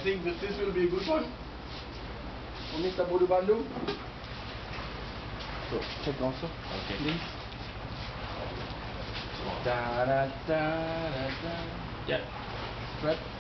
think this will be a good one for Mr. Bodu Bandung. So check also. Okay. Please. Yeah. Strap.